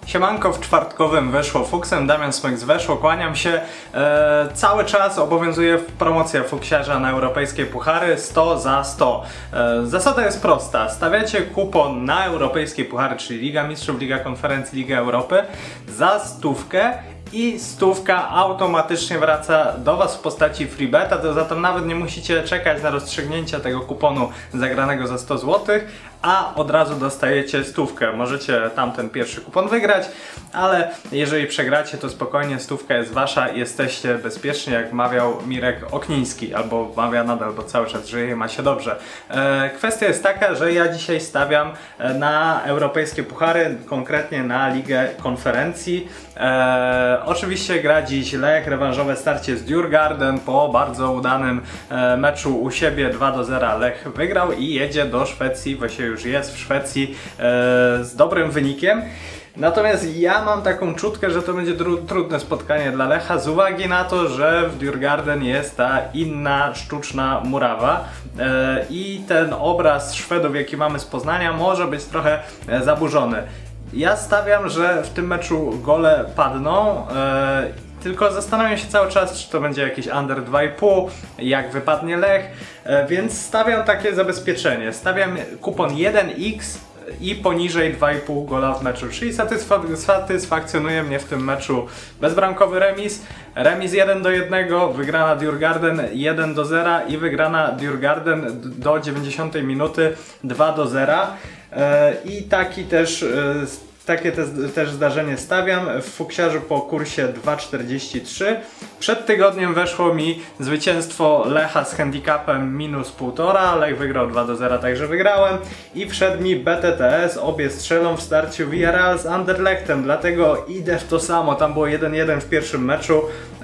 Siemanko, w czwartkowym Weszło Fuksem, Damian Smyk z Weszło, kłaniam się. Cały czas obowiązuje promocja fuksiarza na europejskie puchary 100 za 100. Zasada jest prosta, stawiacie kupon na europejskie puchary, czyli Liga Mistrzów, Liga Konferencji, Liga Europy za 100 i 100 automatycznie wraca do Was w postaci freebeta, to zatem nawet nie musicie czekać na rozstrzygnięcie tego kuponu zagranego za 100 zł, a od razu dostajecie 100. Możecie tamten pierwszy kupon wygrać, ale jeżeli przegracie, to spokojnie 100 jest Wasza i jesteście bezpieczni, jak mawiał Mirek Okniński, albo mawia nadal, bo cały czas żyje i ma się dobrze. Kwestia jest taka, że ja dzisiaj stawiam na europejskie puchary, konkretnie na Ligę Konferencji. Oczywiście gra dziś Lech, rewanżowe starcie z Djurgården. Po bardzo udanym meczu u siebie 2-0 Lech wygrał i jedzie do Szwecji, właśnie już jest w Szwecji z dobrym wynikiem. Natomiast ja mam taką czutkę, że to będzie trudne spotkanie dla Lecha z uwagi na to, że w Djurgården jest ta inna sztuczna murawa i ten obraz Szwedów, jaki mamy z Poznania, może być trochę zaburzony. Ja stawiam, że w tym meczu gole padną, tylko zastanawiam się cały czas, czy to będzie jakiś under 2,5, jak wypadnie Lech, więc stawiam takie zabezpieczenie. Stawiam kupon 1x i poniżej 2,5 gola w meczu, czyli satysfakcjonuje mnie w tym meczu bezbramkowy remis. Remis 1-1, wygrana Djurgården 1-0 i wygrana Djurgården do 90 minuty 2-0. I takie też zdarzenie stawiam w fuksiarzu po kursie 2,43. Przed tygodniem weszło mi zwycięstwo Lecha z handicapem -1,5. Lech wygrał 2-0, także wygrałem. I wszedł mi BTTS, obie strzelą w starciu Villarreal z Anderlechtem, dlatego idę w to samo. Tam było 1-1 w pierwszym meczu.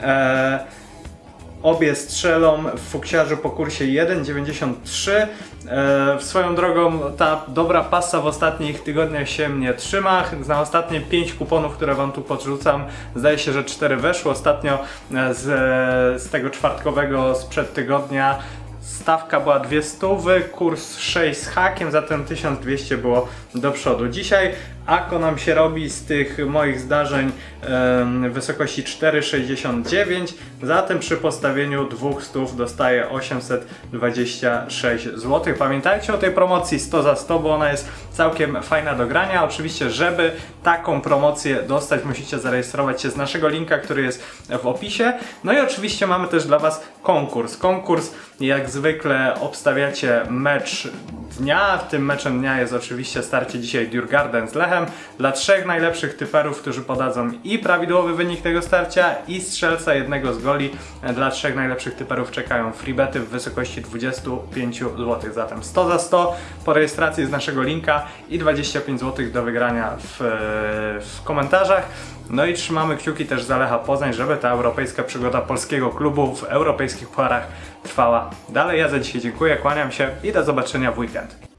Obie strzelą w fuksiarzu po kursie 1,93. Swoją drogą ta dobra pasa w ostatnich tygodniach się mnie trzyma. Na ostatnie 5 kuponów, które Wam tu podrzucam, zdaje się, że 4 weszło. Ostatnio z tego czwartkowego sprzed tygodnia stawka była 200, kurs 6 z hakiem, zatem 1200 było do przodu. Dzisiaj ako nam się robi z tych moich zdarzeń w wysokości 4,69, zatem przy postawieniu 200 dostaję 826 zł. Pamiętajcie o tej promocji 100 za 100, bo ona jest całkiem fajna do grania. Oczywiście, żeby taką promocję dostać, musicie zarejestrować się z naszego linka, który jest w opisie. No i oczywiście mamy też dla Was konkurs. Konkurs, jak zwykle, obstawiacie mecz dnia. Tym meczem dnia jest oczywiście starcie dzisiaj Djurgården z Lechem. Dla 3 najlepszych typerów, którzy podadzą i prawidłowy wynik tego starcia, i strzelca jednego z goli, dla 3 najlepszych typerów czekają freebety w wysokości 25 zł. Zatem 100 za 100 po rejestracji z naszego linka i 25 zł do wygrania w komentarzach. No i trzymamy kciuki też za Lecha Poznań, żeby ta europejska przygoda polskiego klubu w europejskich pucharach trwała dalej. Ja za dzisiaj dziękuję, kłaniam się i do zobaczenia w weekend.